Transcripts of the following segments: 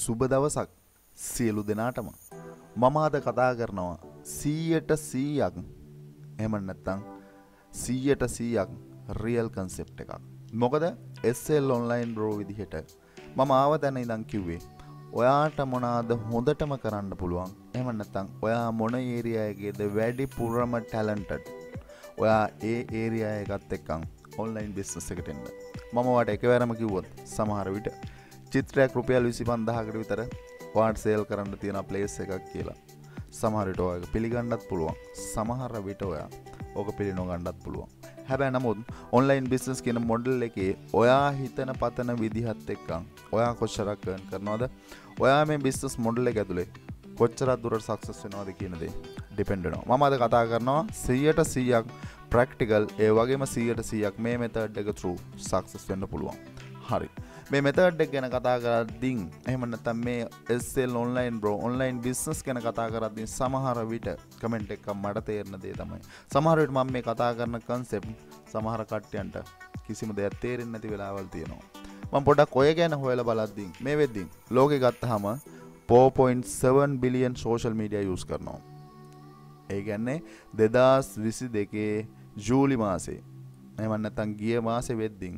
සුබ දවසක් සියලු දෙනාටම. මම අද කතා කරනවා 100%ක් එහෙම නැත්නම් 100%ක් රියල් කන්සෙප්ට් එකක්. මොකද SL online bro විදිහට මම ආව තැන ඉඳන් කිව්වේ ඔයාට මොනවාද හොඳටම කරන්න පුළුවන්. එහෙම නැත්නම් ඔයා මොන ඒරියා එකේද වැඩිපුරම ටැලන්ටඩ්. ඔයා ඒ ඒරියා එකත් එක්කන් online business එකට එන්න. මම ඔයාට එකවරම කිව්වොත් සමහර විට චිත්‍රයක් රුපියල් 25000කට විතර ඔයාට සේල් කරන්න තියෙන ප්ලේස් එකක් කියලා. සමහර විට ඔයාලට පිළිගන්නත් පුළුවන්. සමහර විට ඔයා ඕක පිළිනොගන්නත් පුළුවන්. හැබැයි නමුත් online business කියන මොඩල් එකේ ඔයා හිතන පතන විදිහත් එක්කන් ඔයා කොච්චරක් earn කරනවද? ඔයා මේ business model එක ඇතුලේ කොච්චරක් දුරට success වෙනවද කියන දේ depend වෙනවා. මම අද කතා කරනවා 100%ක් practical ඒ වගේම 100%ක් මේ method එක through success වෙන්න පුළුවන්. හරි. මේ method එක ගැන කතා කරද්දී එහෙම නැත්නම් මේ SL online bro online business ගැන කතා කරද්දී සමහර විට comment එකක් මට තේරෙන දේ තමයි. සමහර විට මම මේ කතා කරන concept සමහර කට්ටියන්ට කිසිම දෙයක් තේරෙන්නේ නැති වෙලාවල් තියෙනවා. මම පොඩ්ඩක් ඔය ගැන හොයලා බලද්දී මේ වෙද්දී ලෝකේ ගත්තාම 4.7 billion social media use කරනවා. ඒ කියන්නේ 2022 ජූලි මාසේ එහෙම නැත්නම් ගිය මාසේ වෙද්දී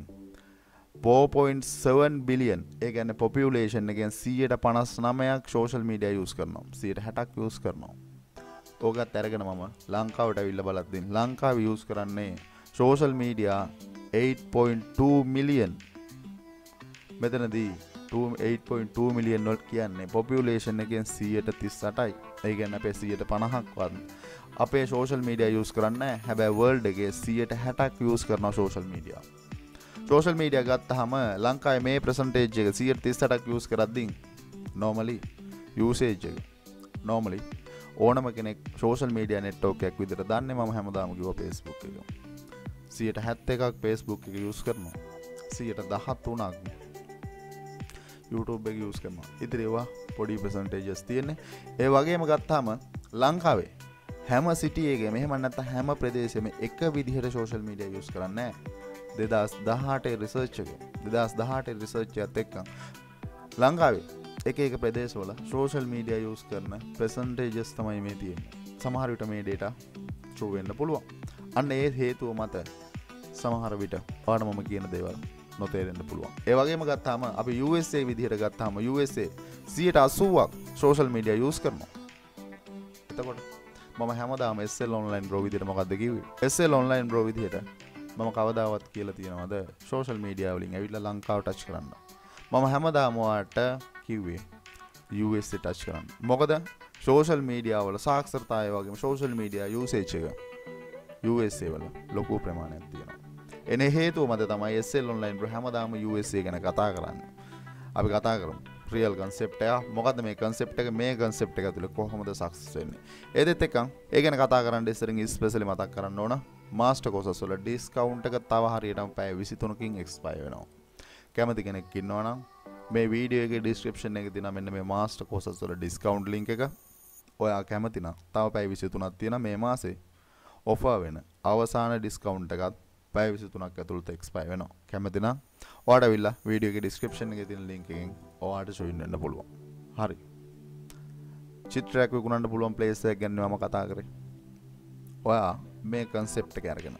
4.7 billion ඒ කියන්නේ population එකෙන් 159ක් social media use කරනවා. 60ක් use කරනවා. ඕකත් අරගෙන මම ලංකාවට ඇවිල්ලා බලද්දී ලංකාවේ use කරන්නේ social media 8.2 million. මෙතනදී 8.2 million වල කියන්නේ population එකෙන් 138යි. ඒ කියන්නේ අපේ 150ක්වත් අපේ social media use කරන්නේ නැහැ. හැබැයි world එකේ 160ක් use කරනවා social media. social media ගත්තාම ලංකාවේ මේ percentage එක 138ක් use කරද්දී normally usage එක normally ඕනම කෙනෙක් social media network එකක් විදිහට දන්නේ මම හැමදාම කිව්වා Facebook එක. 171ක් Facebook එක use කරනවා. 113ක් YouTube එක use කරනවා. ඉතින් ඒවා පොඩි percentages තියෙන්නේ. ඒ වගේම ගත්තාම ලංකාවේ හැම city එකේම එහෙම නැත්නම් හැම ප්‍රදේශෙම එක විදිහට social media use කරන්නේ නැහැ. 2018 රිසර්ච් එක 2018 රිසර්ච් එකත් එක්ක ලංකාවේ එක ප්‍රදේශවල social media use කරන percentages තමයි මේ තියෙන්නේ. සමහර විට මේ data true වෙන්න පුළුවන්. අන්න ඒ හේතුව මත සමහර විට ඔයාලට මම කියන දේවල් නොතේරෙන්න පුළුවන්. ඒ වගේම ගත්තාම අපි USA විදිහට ගත්තාම USA 80%ක් social media use කරනවා. එතකොට මම හැමදාම SL online bro විදිහට මොකද්ද කිව්වේ? SL online bro විදිහට මම කවදාවත් කියලා තියනවද social media වලින් ඇවිල්ලා ලංකාව ටච් කරන්න. මම හැමදාම ඔයාලට කිව්වේ USA ටච් කරන්න. මොකද social media වල සාක්ෂරතාවය වගේම social media usage එක USA වල ලොකු ප්‍රමාණයක් තියෙනවා. එනේ හේතුව මත තමයි SL online bro හැමදාම USA ගැන කතා කරන්නේ. අපි කතා කරමු real concept එක. මොකද්ද මේ concept එක? මේ concept එක ඇතුලේ කොහොමද success වෙන්නේ? ඒ දෙත් එක්ක ඒ ගැන කතා කරන්න ඉස්සරින් especially මතක් කරන්න ඕන master courses වල discount එක තව හරියටම පැය 23කින් expire වෙනවා. කැමති කෙනෙක් ඉන්නවා නම් මේ වීඩියෝ එකේ description එකේ තියෙනවා මෙන්න මේ master courses වල discount link එක. ඔයා කැමති නම් තව පැය 23ක් තියෙනවා මේ මාසේ offer වෙන අවසාන discount එකත් පැය 23ක් ඇතුළත expire වෙනවා. කැමති නම් ඔයාට අවිල්ලා වීඩියෝ එකේ description එකේ තියෙන link එකෙන් ඔයාට join වෙන්න පුළුවන්. හරි. චිත්‍රයක් විකුණන්න පුළුවන් place එකක් ගැන මම කතා කරේ. ඔයා මේ concept එක අරගෙන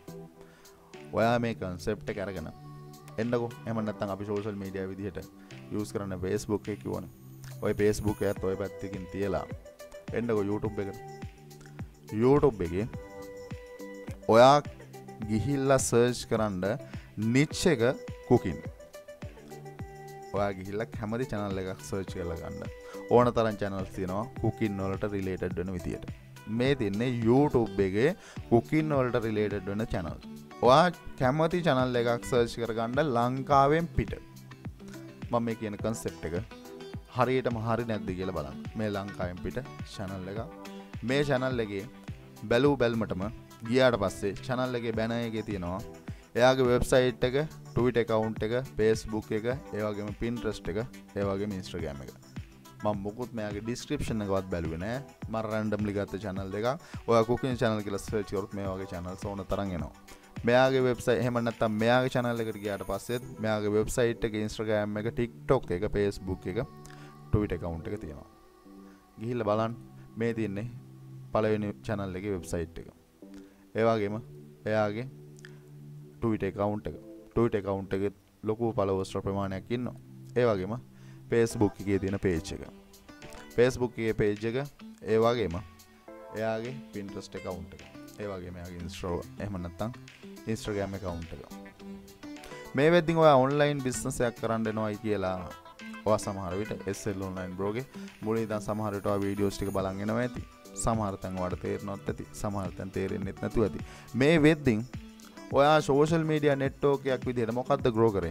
එන්නකෝ. එහෙම නැත්නම් අපි social media විදිහට use කරන Facebook එක කිව්වනේ. ඔය Facebook එකත් ඔය පැත්තකින් තියලා එන්නකෝ YouTube එකට. YouTube එකේ ඔයා ගිහිල්ලා search කරන්න niche එක cooking. ඔයා ගිහිල්ලා කැමති channel එකක් search කරලා ගන්න. ඕන තරම් channels තියෙනවා cooking වලට related වෙන විදියට. මේ තින්නේ YouTube එකේ cooking වලට related වෙන channel. ඔයා කැමති channel එකක් search කරගන්න ලංකාවෙන් පිට. මම මේ කියන concept එක හරියටම හරි නැද්ද කියලා බලන්න. මේ ලංකාවෙන් පිට channel එක. මේ channel එකේ බැලුමටම ගියාට පස්සේ channel එකේ banner එකේ තියෙනවා එයාගේ website එක, Twitter account එක, Facebook එක, ඒ වගේම Pinterest එක, ඒ වගේම Instagram එක. මම මොකුත් මෙයාගේ description එකවත් බැලුවේ නෑ. මම randomly ගත්ත channel දෙකක්. ඔයා cooking channel කියලා search කරොත් මේ වගේ channels ඕන තරම් එනවා. මෙයාගේ website එහෙම නැත්නම් මෙයාගේ channel එකට ගියාට පස්සෙත් මෙයාගේ website එක, Instagram එක, TikTok එක, Facebook එක, Twitter account එක තියෙනවා. ගිහිල්ලා බලන්න මේ තියෙන්නේ පළවෙනි channel එකේ website එක. ඒ වගේම එයාගේ Twitter account එක. Twitter account එකේ ලොකු followers ප්‍රමාණයක් ඉන්නවා. ඒ වගේම Facebook එකේ තියෙන page එක. Facebook එකේ page එක ඒ වගේම එයාගේ Pinterest account එක. ඒ වගේම එයාගේ එහෙම නැත්නම් Instagram account එක. මේ වෙද්දින් ඔයා online business එකක් කරන්න එනවයි කියලා ඔයා සමහර විට SL online bro ගේ මුලින් ඉඳන් සමහර විට ඔයා videos ටික බලන් එනවා ඇති. සමහර තැන් ඔයාලට තේරෙන්නවත් ඇති. සමහර තැන් තේරෙන්නෙත් නැතුව ඇති. මේ වෙද්දින් ඔයා social media network එකක් විදිහට මොකද්ද grow කරේ?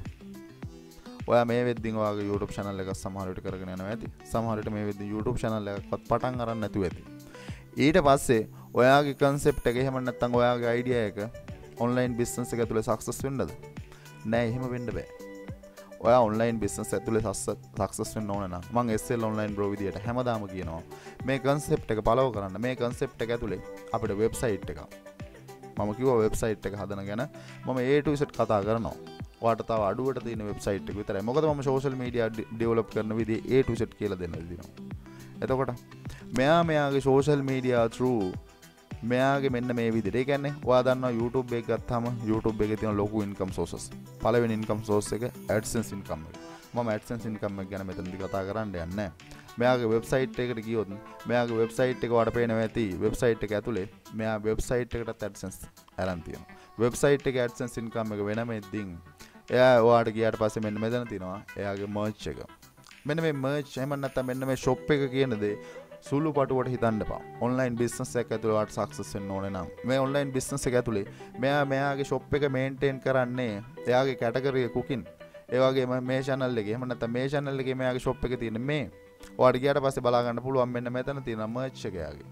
ඔයා මේ වෙද්දින් ඔයාගේ YouTube channel එකක් සමහර විට කරගෙන යනවා ඇති. සමහර විට මේ වෙද්දින් YouTube channel එකක්වත් පටන් අරන් නැතුව ඇති. ඊට පස්සේ ඔයාගේ concept එක එහෙම නැත්නම් ඔයාගේ idea එක online business එක ඇතුලේ success වෙන්නද? නෑ, එහෙම වෙන්න බෑ. ඔයා online business ඇතුලේ success වෙන්න ඕන නම් මම SL online bro විදියට හැමදාම කියනවා මේ concept එක follow කරන්න. මේ concept එක ඇතුලේ අපිට website එකක්. මම කිව්වා website එක හදන ගැන මම A to Z කතා කරනවා. ඔයාට තව අඩුවට තියෙන website එක විතරයි. මොකද මම social media develop කරන විදිය A to Z කියලා දෙන්න දෙනවා. එතකොට මෙයාගේ social media through මෙයාගේ මෙන්න මේ විදිහට. ඒ කියන්නේ ඔයා දන්නවා YouTube එක ගත්තාම YouTube එකේ තියෙන ලොකු income sources. පළවෙනි income source එක AdSense income එක. මම AdSense income එක ගැන මෙතනදී කතා කරන්න යන්නේ නැහැ. මෙයාගේ website එකට ගියොත් මෙයාගේ website එක ඔයාලට පේනවා ඇති. website එක ඇතුලේ මෙයා website එකටත් AdSense අරන් තියෙනවා. website එකේ AdSense income එක වෙනම ඉදින් එයා ඔයාලට ගියාට පස්සේ මෙන්න මෙතන තියෙනවා එයාගේ merch එක. මෙන්න මේ merch එහෙම නැත්නම් මෙන්න මේ shop එක කියන දේ සුළු පටුවට හිතන්න එපා. online business එකක් ඇතුළේ ඔයාලට success වෙන්න ඕනේ නම් මේ online business එක ඇතුළේ මෙයාගේ shop එක maintain කරන්නේ එයාගේ category cooking. ඒ වගේම මේ channel එකේ එහෙම නැත්නම් මේ channel එකේ මෙයාගේ shop එකේ තියෙන මේ ඔයාලට ගියාට පස්සේ බලා ගන්න පුළුවන් මෙන්න මෙතන තියෙන merch එක එයාගේ.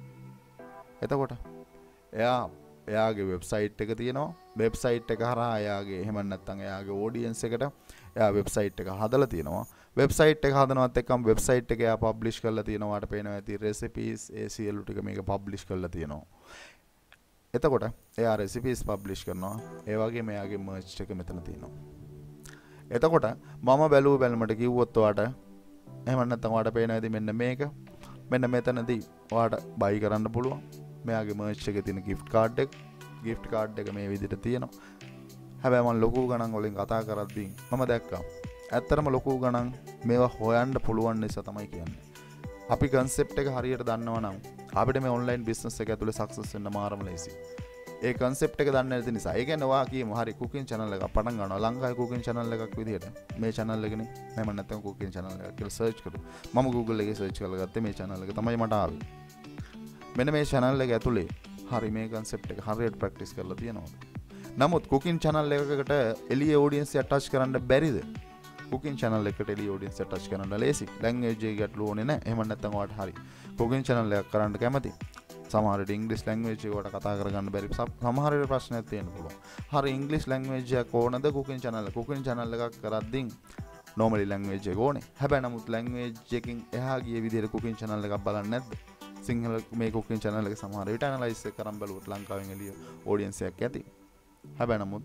එතකොට එයාගේ website එක තියෙනවා. website එක හරහා එයාගේ එහෙම නැත්නම් එයාගේ audience එකට එයා website එක හදලා තියෙනවා. website එක හදනවත් එක්කම website එක එයා publish කරලා තියෙනවා. වාට පේනවා ඇති recipes ඒ සියලු ටික මේක publish කරලා තියෙනවා. එතකොට එයා recipes publish කරනවා. ඒ වගේම එයාගේ merch එක මෙතන තියෙනවා. එතකොට මම බැලුමට කිව්වොත් ඔයාට එහෙම නැත්නම් ඔයාට පේනවා ඇති මෙන්න මේක මෙන්න මෙතනදී ඔයාට buy කරන්න පුළුවන්. මෙයාගේ merch එකේ තියෙන gift card එක මේ විදිහට තියෙනවා. හැබැයි මම ලොකු ගණන් වලින් කතා කරද්දී මම දැක්කා ඇත්තටම ලොකු ගණන් මේවා හොයන්න පුළුවන් නිසා තමයි කියන්නේ. අපි concept එක හරියට දන්නවා නම් අපිට මේ online business එක ඇතුලේ success වෙන්න මාරම ලේසි. ඒ concept එක දන්නේ නැති නිසා. ඒ කියන්නේ ඔයා කියමු හරි cooking channel එකක් පටන් ගන්නවා. ලංකාවේ cooking channel එකක් විදිහට. මේ channel එකනේ. මම නැත්තම් cooking channel එකක් කියලා search කළා. මම Google එකේ search කරලා ගත්තේ මේ channel එක තමයි මට ආවේ. මෙන්න මේ channel එක ඇතුලේ හරි මේ concept එක හරියට practice කරලා තියෙනවා. නමුත් cooking channel එකකට එළිය audience එක touch කරන්න බැරිද? cooking channel එකට එළිය audience එක touch කරන්න ලේසි. language එක ගැටලු ඕනේ නැහැ. එහෙම නැත්නම් ඔයාලට හරි cooking channel එකක් කරන්න කැමති. සමහර විට English language එකට කතා කරගන්න බැරි සමහර විට ප්‍රශ්නයක් තියෙන්න පුළුවන්. හරි English language එකක් ඕනද cooking channel එක? cooking channel එකක් කරද්දී normally language එක ඕනේ. හැබැයි නමුත් language එකකින් එහා ගිය විදිහට cooking channel එකක් බලන්නේ නැද්ද? සිංහල මේ cooking channel එක සමහර විට analyze කරන් බලුවොත් ලංකාවෙන් එළිය audience එකක් ඇති. හැබැයි නමුත්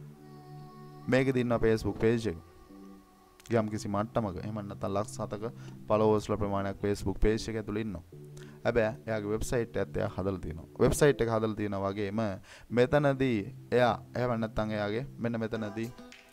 මේකේ දිනන Facebook page එක යම් කිසි මට්ටමක එහෙම නැත්නම් ලක්ෂ 7ක followers ලා ප්‍රමාණයක් Facebook page එක ඇතුළේ ඉන්නවා. හැබැයි එයාගේ website එකත් එයා හදලා තියෙනවා. website එක හදලා තියෙනා වගේම මෙතනදී එයා එහෙම නැත්නම් එයාගේ මෙන්න මෙතනදී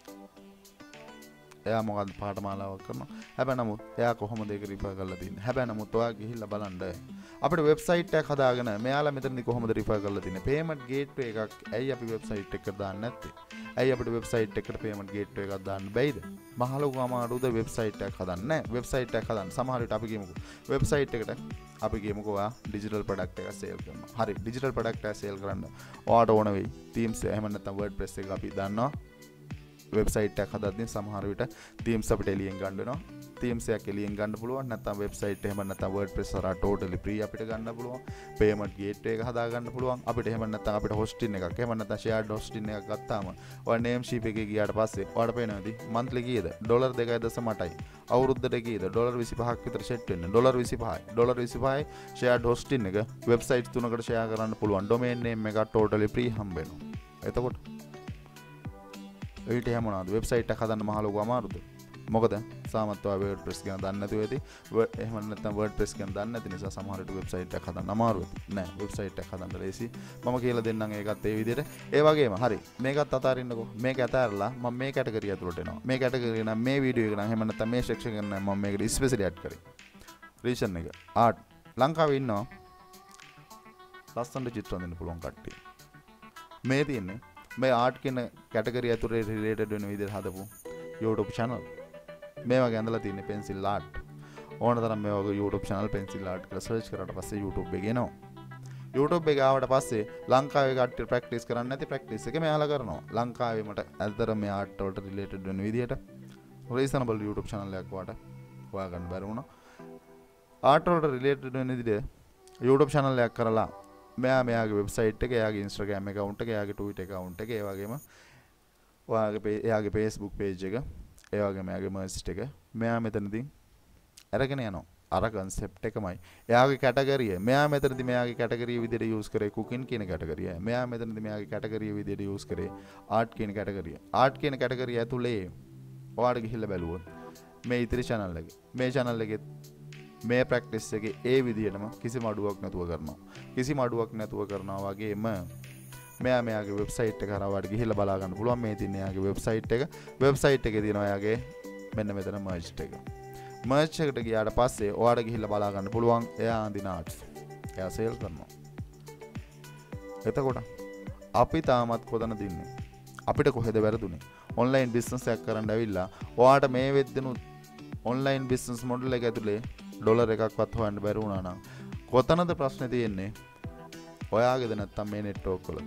එයා මොකද්ද පාඨමාලාවක් කරනවා. හැබැයි නමුත් එයා කොහොමද ඒක රිෆර් කරලා තින්නේ? හැබැයි නමුත් ඔයා ගිහිල්ලා බලන්න අපිට වෙබ්සයිට් එකක් හදාගෙන මෙයාලා මෙතනදී කොහොමද රිෆර් කරලා තින්නේ? payment gateway එකක් ඇයි අපි වෙබ්සයිට් එකට දාන්නේ නැත්තේ? ඇයි අපිට වෙබ්සයිට් එකට payment gateway එකක් දාන්න බැයිද? මහලොකු අමාරුද වෙබ්සයිට් එකක් හදන්න? නෑ වෙබ්සයිට් එකක් හදන්න. සමහර විට අපි කියමුකෝ වෙබ්සයිට් එකට අපි කියමුකෝ ඔයා ඩිජිටල් ප්‍රොඩක්ට් එකක් සේල් කරනවා. හරි ඩිජිටල් ප්‍රොඩක්ට් එකක් සේල් කරන්න ඔයාට ඕන වෙයි. Themes එහෙම නැත්නම් WordPress එක අපි දන්නවා. වෙබ්සයිට් එකක් හදද්දී සමහර විට themes අපිට එළියෙන් ගන්න වෙනවා. themes එකක් එළියෙන් ගන්න පුළුවන්. නැත්නම් වෙබ්සයිට් එහෙම නැත්නම් WordPress හරහා totally free අපිට ගන්න පුළුවන්. payment gateway එක හදා ගන්න පුළුවන්. අපිට එහෙම නැත්නම් අපිට hosting එකක් එහෙම නැත්නම් shared hosting එකක් ගත්තාම ඔය Namecheap එකේ ගියාට පස්සේ ඔයාලට පේනවාදී monthly කීයද? $2.8යි. අවුරුද්දට කීයද? $25ක් විතර set වෙන්නේ. $25යි shared hosting එක websites 3කට share කරන්න පුළුවන්. domain name එක totally free හම්බ වෙනවා. එතකොට ඊට හැම මොනවාද වෙබ්සයිට් එක හදන්න මහ ලොකු අමාරුද? මොකද සාමත්ව WordPress ගැන දන්නේ නැතුව ඇති. එහෙම නැත්නම් WordPress ගැන දන්නේ නැති නිසා සමහර විට වෙබ්සයිට් එකක් හදන්න අමාරු වෙයි. නෑ වෙබ්සයිට් එකක් හදන්න ලේසි. මම කියලා දෙන්නම් ඒකත් ඒ විදිහට. ඒ වගේම හරි මේකත් අතාරින්නකෝ. මේක අතාරලා මම මේ කැටගරිය ඇතුළට එනවා. මේ කැටගරිය නම් මේ වීඩියෝ එක නම් එහෙම නැත්නම් මේ සෙක්ෂන් එක නම් මම මේකට ස්පෙෂලි ඇඩ් කරේ. රීසන් එක ආර්ට් ලංකාවේ ඉන්නවා ලස්සනට චිත්‍ර අඳින්න පුළුවන් කට්ටිය. මේ තියෙන්නේ මේ ආර්ට් කියන කැටගරිය ඇතුලේ රිලේටඩ් වෙන විදිහට හදපු YouTube channel. මේ වගේ ඇඳලා තියෙන්නේ pencil art. ඕන තරම් මේ වගේ YouTube channel pencil art කියලා search කරාට පස්සේ YouTube එකේ එනවා. YouTube එක ආවට පස්සේ ලංකාවේ කට්ටිය ප්‍රැක්ටිස් කරන්නේ නැති ප්‍රැක්ටිස් එක මෙයාලා කරනවා. ලංකාවේ මට ඇත්තටම මේ ආර්ට් වලට රිලේටඩ් වෙන විදිහට රීසනබල් YouTube channel එකක් වාට හොයාගන්න බැරි වුණා. ආර්ට් වලට රිලේටඩ් වෙන විදිහට YouTube channel එකක් කරලා මෙයාගේ වෙබ්සයිට් එක, එයාගේ Instagram account එක, එයාගේ Twitter account එක, ඒ වගේම එයාගේ Facebook page එක, ඒ වගේම එයාගේ merch එක මෙයා මෙතනදී අරගෙන යනවා. අර concept එකමයි. එයාගේ කැටගරිය මෙයා මෙතනදී මෙයාගේ කැටගරිය විදිහට use කරේ cooking කියන කැටගරිය. මෙයා මෙතනදී මෙයාගේ කැටගරිය විදිහට use කරේ art කියන කැටගරිය. art කියන කැටගරිය ඇතුලේ ඔයාලට ගිහිල්ලා බැලුවොත් මේ ඉතිරි channel එකේ මේ channel එකේ මේ ප්‍රැක්ටිස් එකේ ඒ විදිහටම කිසිම අඩුවක් නැතුව කරනවා. කිසිම අඩුවක් නැතුව කරනවා වගේම මෙයාගේ වෙබ්සයිට් එක හරහා ඔයාලට ගිහිල්ලා බලා ගන්න පුළුවන්. මේ තියෙන එයාගේ වෙබ්සයිට් එක. වෙබ්සයිට් එකේ තියෙනවා එයාගේ මෙන්න මෙතන merch එක. merch එකට ගියාට පස්සේ ඔයාලට ගිහිල්ලා බලා ගන්න පුළුවන් එයා අඳින ආර්ට්ස්. එයා සේල් කරනවා. එතකොට අපි තාමත් කොතනද ඉන්නේ? අපිට කොහෙද වැරදුනේ? ඔන්ලයින් බිස්නස් එකක් කරන්න ඇවිල්ලා ඔයාට මේ වෙද්දිනුත් ඔන්ලයින් බිස්නස් මොඩල් එක ඇතුලේ ඩොලර් එකක්වත් හොයන්න බැරි වුණා නම් කොතනද ප්‍රශ්නේ තියෙන්නේ? ඔයාගේද නැත්නම් මේ නෙට්වර්ක් වලද?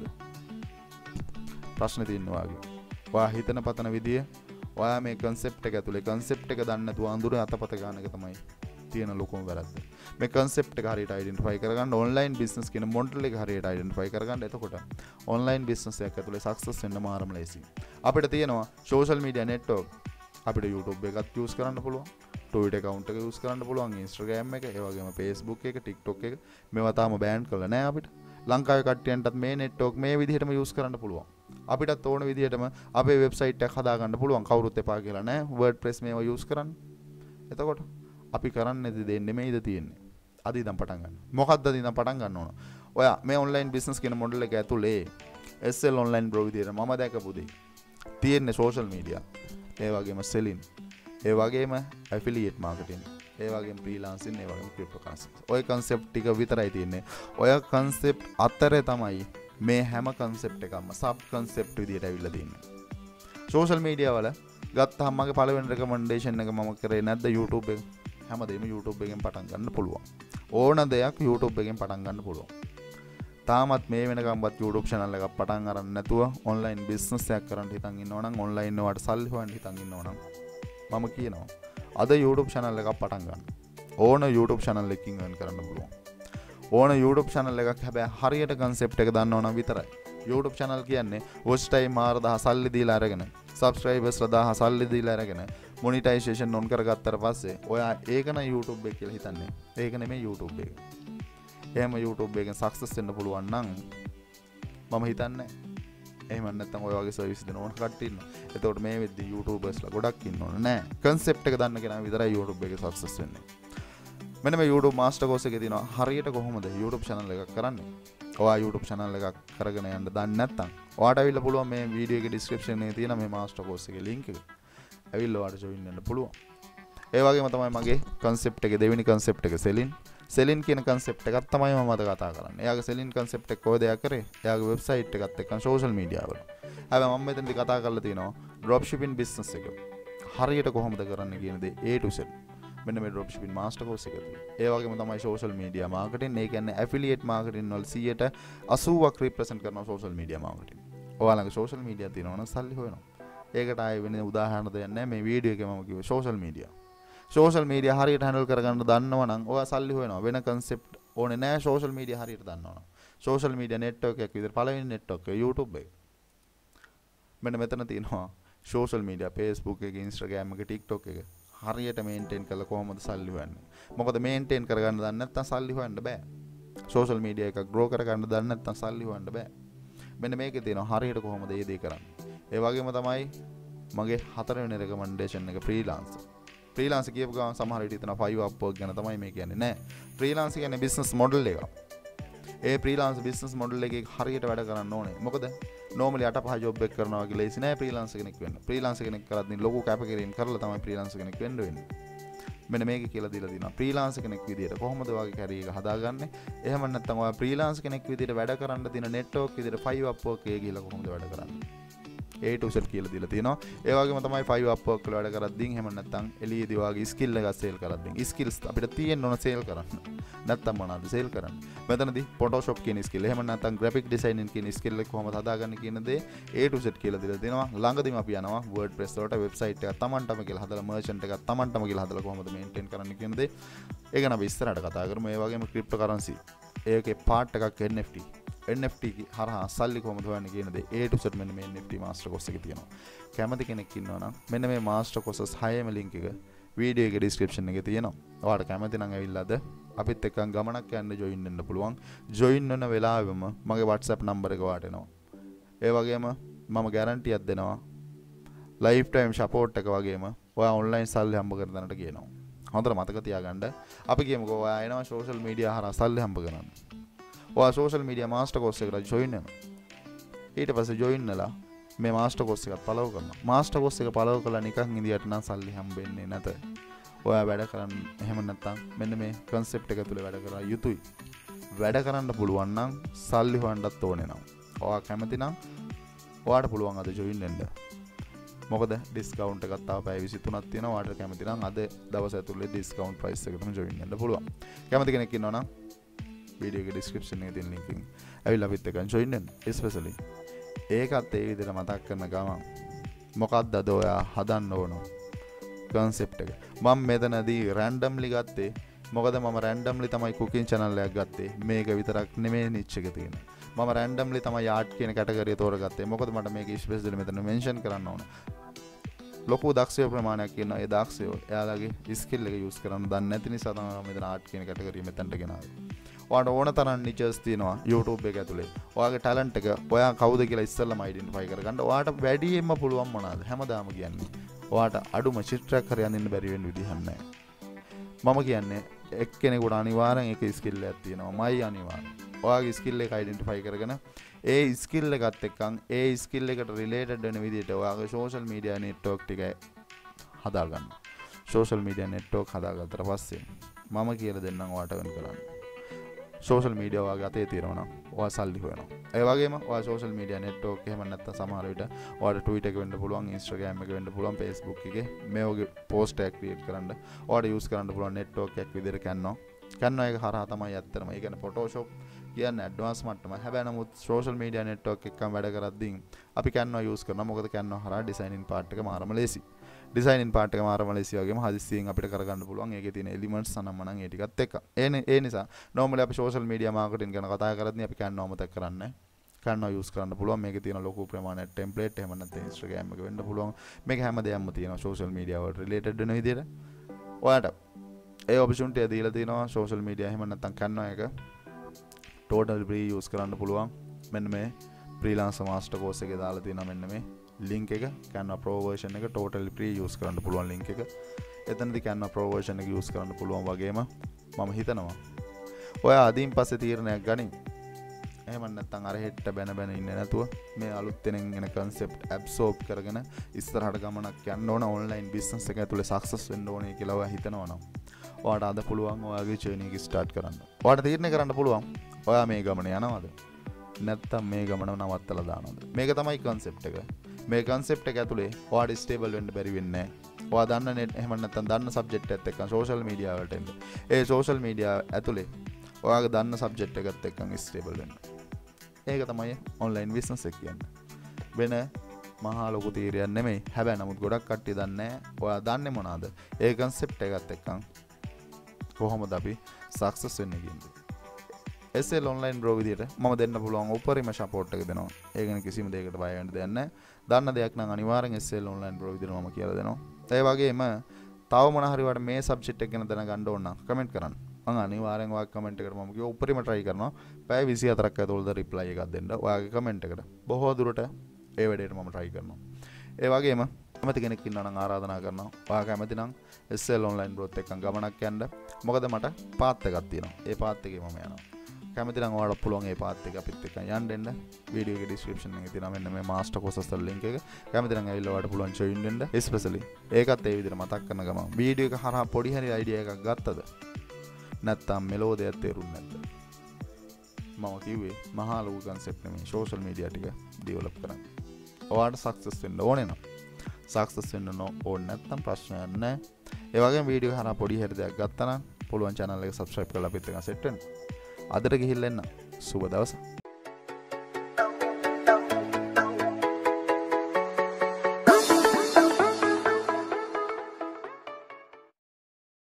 ප්‍රශ්නේ තියෙන්නේ ඔයාගේ. ඔයා හිතන පතන විදිය, ඔයා මේ concept එක ඇතුලේ concept එක දන්නේ නැතුව අඳුරේ අතපත ගන්න එක තමයි තියෙන ලොකුම වැරද්ද. මේ concept එක හරියට identify කරගන්න, online business කියන model එක හරියට identify කරගන්න. එතකොට online business එකක් ඇතුලේ success වෙන්න මාරම ලේසියි. අපිට තියෙනවා social media network. අපිට YouTube එකත් use කරන්න පුළුවන්. Twitter account එක use කරන්න පුළුවන්, Instagram එක, ඒ වගේම Facebook එක, TikTok එක. මේවා තාම ban කරලා නැහැ අපිට. ලංකාවේ කට්ටියන්ටත් මේ network මේ විදිහටම use කරන්න පුළුවන්. අපිටත් ඕන විදිහටම අපේ වෙබ්සයිට් එකක් හදා ගන්න පුළුවන්. කවුරුත් එපා කියලා නැහැ. WordPress මේවා use කරන්න. එතකොට අපි කරන්නේ දෙන්නේ නෙමෙයිද තියෙන්නේ. අද ඉඳන් පටන් ගන්න. මොකක්ද අද ඉඳන් පටන් ගන්න ඕන? ඔයා මේ online business කියන model එක ඇතුලේ SL online bro විදිහට මම දැකපු දෙයි. තියෙන්නේ social media. ඒ වගේම selling. ඒ වගේම affiliate marketing. ඒ වගේම freelancing, ඒ වගේම cryptocurrency. ඔය concept ටික විතරයි තියෙන්නේ. ඔය concept අතරේ තමයි මේ හැම concept එකක්ම sub concept විදිහට ඇවිල්ලා තියෙන්නේ. social media වල ගත්තාම මගේ පළවෙනි recommendation එක මම කරේ නැද්ද YouTube එක? හැමදේම YouTube එකෙන් පටන් ගන්න පුළුවන්. ඕන දෙයක් YouTube එකෙන් පටන් ගන්න පුළුවන්. තාමත් මේ වෙනකම්වත් YouTube channel එකක් පටන් අරන් නැතුව online business එකක් කරන්න හිතන් ඉන්නවනම්, online වලට සල්ලි හොයන්න හිතන් ඉන්නවනම් මම කියනවා අද YouTube channel එකක් පටන් ගන්න. ඕන YouTube channel එකකින් earn කරන්න පුළුවන්. ඕන YouTube channel එකක් හැබැයි හරියට concept එක දන්නවනම් විතරයි. YouTube channel කියන්නේ watch time 4000 සල්ලි දීලා අරගෙන, subscribers 1000 සල්ලි දීලා අරගෙන, monetization on කරගත්තට පස්සේ ඔයා ඒක න YouTube එක කියලා හිතන්නේ. ඒක නෙමෙයි YouTube එක. එහෙම YouTube එකෙන් success වෙන්න පුළුවන් නම් මම හිතන්නේ එහෙම නැත්නම් ඔය වගේ සර්විස් දෙන ඕන කට්ටිය ඉන්නවා. එතකොට මේ වෙද්දී YouTubersලා ගොඩක් ඉන්න ඕන නෑ. concept එක දන්න කෙනා විතරයි YouTube එකේ success වෙන්නේ. මෙන්න මේ YouTube master course එකේ තියෙනවා හරියට කොහොමද YouTube channel එකක් කරන්නේ. ඔයා YouTube channel එකක් කරගෙන යන්න දන්නේ නැත්නම් ඔයාට අවිල්ල පුළුවන් මේ වීඩියෝ එකේ description එකේ තියෙන මේ master course එකේ link එක. අවිල්ල ඔයාට join වෙන්න පුළුවන්. ඒ වගේම තමයි මගේ concept එකේ දෙවෙනි concept එක selling කියන concept එකක් තමයි මම අද කතා කරන්නේ. එයාගේ selling concept එක කොහෙද එයා කරේ? එයාගේ website එකත් එක්ක social media වල. හැබැයි මම මෙතනදී කතා කරලා තියෙනවා drop shipping business එක. හරියට කොහොමද කරන්නේ කියන දේ A to Z. මෙන්න මේ drop shipping master course එක තියෙනවා. ඒ වගේම තමයි social media marketing. ඒ කියන්නේ affiliate marketing වල 80%ක් represent කරනවා social media marketing. ඔයාලගේ social media තියෙනවා නම් සල්ලි හොයනවා. ඒකට ආයෙ වෙන උදාහරණ දෙයක් නැහැ. මේ වීඩියෝ එකේ මම කිව්වේ social media. social media හරියට handle කරගන්න දන්නවා නම් ඔයා සල්ලි හොයනවා. වෙන concept ඕනේ නැහැ. social media හරියට දන්නවා නම්. social media network එකක් විතර පළවෙනි network එක YouTube එක. මෙන්න මෙතන තියෙනවා social media Facebook එක, Instagram එක, TikTok එක. හරියට maintain කරලා කොහොමද සල්ලි හොයන්නේ? මොකද maintain කරගන්න දන්නේ නැත්නම් සල්ලි හොයන්න බෑ. social media එකක් grow කරගන්න දන්නේ නැත්නම් සල්ලි හොයන්න බෑ. මෙන්න මේකේ තියෙනවා හරියට කොහොමද මේ දේ කරන්නේ. ඒ වගේම තමයි මගේ හතරවෙනි රෙකමෙන්ඩේෂන් එක ෆ්‍රීලාන්සර්. ෆ්‍රීලාන්සර් කියපු ගමන් සමහර විට හිතනවා 5 Upwork ගැන තමයි මේ කියන්නේ. නෑ. ෆ්‍රීලාන්සර් කියන්නේ බිස්නස් මොඩල් එකක්. ඒ ෆ්‍රීලාන්සර් බිස්නස් මොඩල් එකේ හරියට වැඩ කරන්න ඕනේ. මොකද normally 8-5 job එක කරනවා වගේ ලේසි නෑ ෆ්‍රීලාන්සර් කෙනෙක් වෙන්න. ෆ්‍රීලාන්සර් කෙනෙක් කරද්දී ලොකු කැපකිරීම කරලා තමයි ෆ්‍රීලාන්සර් කෙනෙක් වෙන්න වෙන්නේ. මෙන්න මේක කියලා දීලා දිනවා. ෆ්‍රීලාන්සර් කෙනෙක් විදියට කොහොමද ඔයාගේ කැරියර් එක හදාගන්නේ? එහෙම නැත්නම් ඔයා ෆ්‍රීලාන්සර් කෙනෙක් විදියට වැඩ කරන්න තියෙන නෙට්වර්ක් විදියට 5 Upwork එකේ ගිහලා කොහොමද වැඩ කරන්නේ? A to Z කියලා දීලා තියෙනවා. ඒ වගේම තමයි 5 Upwork වල වැඩ කරද්දී එහෙම නැත්නම් එළියේදී ඔයාගේ ස්කිල් එක සේල් කරද්දී ස්කිල්ස් අපිට තියෙන්න ඕන සේල් කරන්න. නැත්නම් මොනවද සේල් කරන්නේ? මෙතනදී Photoshop කියන ස්කිල් එහෙම නැත්නම් graphic designing කියන ස්කිල් එක කොහොමද හදාගන්නේ කියන දේ A to Z කියලා දීලා තියෙනවා. ළඟදීම අපි යනවා WordPress වලට වෙබ්සයිට් එකක් Tamanටම කියලා හදලා merchant එකක් Tamanටම කියලා හදලා කොහොමද maintain කරන්න කියන දේ. ඒක නම් අපි ඉස්සරහට කතා කරමු. ඒ වගේම cryptocurrency ඒකේ part එකක් NFT NFT හරහා සල්ලි කොහොමද හොයන්නේ කියන දේ A to Z මෙන්න මේ NFT master course එකේ තියෙනවා. කැමති කෙනෙක් ඉන්නවා නම් මෙන්න මේ master courses 6ම link එක වීඩියෝ එකේ description එකේ තියෙනවා. ඔයාලට කැමති නම් ඇවිල්ලා අද අපිත් එක්ක ගමනක් යන්න join වෙන්න පුළුවන්. join වෙන වෙලාවෙම මගේ WhatsApp number එක වාට එනවා. ඒ වගේම මම guarantee එකක් දෙනවා. lifetime support එක වගේම ඔයා online සල්ලි හම්බ කර දැනට කියනවා. හොඳට මතක තියාගන්න. අපි කියමුකෝ ඔයා එනවා social media හරහා සල්ලි හම්බ කරන්න. ඔයා social media master course එකට join වෙනවා. ඊට පස්සේ join වෙලා මේ master course එකත් follow කරනවා. master course එක follow කරලා නිකන් ඉඳියට නම් සල්ලි හම්බෙන්නේ නැත. ඔයා වැඩ කරන්න එහෙම නැත්නම් මෙන්න මේ concept එක තුල වැඩ කරලා යුතුයි. වැඩ කරන්න පුළුවන් නම් සල්ලි හොයන්නත් ඕනේ නම්. ඔයා කැමති නම් ඔයාට පුළුවන් අද join වෙන්න. මොකද discount එකක් තව පැය 23ක් තියෙනවා. ඔයාට කැමති නම් අද දවස් ඇතුළේ discount price එකටම join වෙන්න පුළුවන්. කැමති කෙනෙක් ඉන්නවා නම් video එකේ description එකේ තියෙන link එකෙන් ඇවිල්ලා අපිත් එක්ක join වෙන්න. especially ඒකත් ඒ විදිහට මතක් කරන ගමන් මොකක්ද අද ඔයා හදන්න ඕන concept එක. මම මෙතනදී randomly ගත්තේ. මොකද මම randomly තමයි cooking channel එකක් ගත්තේ. මේක විතරක් නෙමෙයි niche එක තියෙන්නේ. මම randomly තමයි art කියන category එක තෝරගත්තේ. මොකද මට මේක specially මෙතන mention කරන්න ඕන. ලොකු දක්ෂයෝ ප්‍රමාණයක් ඉන්නවා. ඒ දක්ෂයෝ එයාලගේ skill එක use කරන්න දන්නේ නැති නිසා තමයි මෙතන art කියන category මෙතනට ගෙනාවේ. ඔයාට ඕන තරම් niches තියෙනවා YouTube එක ඇතුලේ. ඔයාගේ talent එක ඔයා කවුද කියලා ඉස්සෙල්ලාම identify කරගන්න. ඔයාට වැඩියෙන්ම පුළුවන් මොනවාද? හැමදාම කියන්නේ. ඔයාට අඩුම චිත්‍රයක් හරි අඳින්න බැරි වෙන්න විදිහක් නැහැ. මම කියන්නේ එක්කෙනෙකුට අනිවාර්යෙන් එක skill එකක් තියෙනවා. මයි අනිවාර්යෙන්. ඔයාගේ skill එක identify කරගෙන ඒ skill එකත් එක්කන් ඒ skill එකට related වෙන විදිහට ඔයාගේ social media network ටික හදාගන්න. social media network හදාගත්තට පස්සේ මම කියලා දෙන්නම් ඔයාට වෙන කරන්න. social media වගේ අතේ තියෙනවා නම් ඔයා සල්ලි හොයනවා. ඒ වගේම ඔයා social media network එහෙම නැත්නම් සමහර විට ඔයාට Twitter එක වෙන්න පුළුවන්, Instagram එක වෙන්න පුළුවන්, Facebook එකේ මේ වගේ post එකක් create කරන්න ඔයාට use කරන්න පුළුවන් network එකක් විදිහට කරනවා. කරනවා එක හරහා තමයි ඇත්තටම. ඒ කියන්නේ Photoshop කියන්නේ advanced මට්ටමයි. හැබැයි නමුත් social media network එකක්ම වැඩ කරද්දී අපි කරනවා use කරනවා. මොකද කරනවා හරහා designing part එක මාරම ලේසි. designing part එක මාරම ලේසි වගේම හදිස්සියෙන් අපිට කරගන්න පුළුවන්. ඒකේ තියෙන elements අනම්මනම් ඒ ටිකත් එක්ක. ඒ නිසා normally අපි social media marketing ගැන කතා කරද්දී අපි කරනවා මතක කරන්නේ. කරනවා use කරන්න පුළුවන්. මේකේ තියෙන ලොකු ප්‍රමාණයක් template එහෙම නැත්නම් Instagram එක වෙන්න පුළුවන්. මේක හැමදේම තියෙනවා social media වලට related වෙන විදිහට. ඔයාට ඒ opportunity එක දීලා තිනවා social media එහෙම නැත්නම් කරනවා එක total free use කරන්න පුළුවන්. මෙන්න මේ freelancer master course එකේ දාලා තියෙනවා මෙන්න මේ link එක. Canva Pro version එක totally free use කරන්න පුළුවන් link එක. එතනදී Canva Pro version එක use කරන්න පුළුවන් වගේම මම හිතනවා ඔයා අදින් පස්සේ තීරණයක් ගනින්. එහෙම නැත්නම් අර හෙට්ට බැන බැන ඉන්නේ නැතුව මේ අලුත් එන concept absorb කරගෙන ඉස්සරහට ගමනක් යන්න ඕන online business එක ඇතුලේ success වෙන්න ඕනේ කියලා ඔයා හිතනවා නම් ඔයාට අද පුළුවන් ඔයාගේ journey එක start කරන්න. ඔයාට තීරණය කරන්න පුළුවන් ඔයා මේ ගමන යනවද නැත්නම් මේ ගමන නවත්තලා දානවද? මේක තමයි concept එක. මේ concept එක ඇතුලේ ඔයාට stable වෙන්න බැරි වෙන්නේ නැහැ. ඔයා දන්න net එහෙම නැත්නම් දන්න subject එකත් එක්ක social media වලට එන්න. ඒ social media ඇතුලේ ඔයාගේ දන්න subject එකත් එක්ක stable වෙන්න. ඒක තමයි online business එක කියන්නේ. වෙන මහා ලොකු තීරයක් නෙමෙයි. හැබැයි නමුත් ගොඩක් කට්ටිය දන්නේ නැහැ. ඔයා දන්නේ මොනවාද? ඒ concept එකත් එක්ක කොහොමද අපි success වෙන්නේ කියන්නේ. SL online bro විදියට මම දෙන්න පුළුවන් උපරිම support එක දෙනවා. ඒ ගැන කිසිම දෙයකට බය වෙන්න දෙයක් නැහැ. දන්න දෙයක් නම් අනිවාර්යෙන් SL online bro විදියට මම කියලා දෙනවා. ඒ වගේම තව මොන හරි වට මේ subject එක ගැන දැනගන්න ඕන නම් comment කරන්න. මම අනිවාර්යෙන් ඔයාගේ comment එකට මම කිව්ව උපරිම try කරනවා. පැය 24ක් ඇතුළත reply එකක් දෙන්න. ඔයාගේ comment එකට. බොහෝ දුරට ඒ වැඩේට මම try කරනවා. ඒ වගේම කැමති කෙනෙක් ඉන්නවා නම් ආරාධනා කරනවා. ඔයා කැමති නම් SL online growth එකක් ගමනක් යන්න. මොකද මට පාත් එකක් තියෙනවා. ඒ පාත් එකේ මම යනවා. කැමති නම් ඔයාලට පුළුවන් ඒ පාත් එක අපිත් එක්ක යන්න එන්න. වීඩියෝ එකේ description එකේ තියෙනවා මෙන්න මේ master courses වල link එක. කැමති නම් ඇවිල්ලා ඔයාලට පුළුවන් join වෙන්න. especially ඒකත් ඒ විදිහට මතක් කරන ගමන් වීඩියෝ එක හරහා පොඩි හරි idea එකක් ගත්තද? නැත්තම් මෙලෝ දෙයක් තේරුන්නේ නැද්ද? මම කිව්වේ මහා ලොකු concept නෙමෙයි social media ටික develop කරන්න. ඔයාලට success වෙන්න ඕනේ නම් සක්සස් වෙන්න ඕනේ නැත්නම් ප්‍රශ්නයක් නැහැ. ඒ වගේම වීඩියෝ හරහා පොඩි හරි දෙයක් ගත්තා නම් පුළුවන් channel එක subscribe කරලා අපිත් එක්ක set වෙන්න. අදට ගිහිල්ලා එන්න. සුබ දවසක්.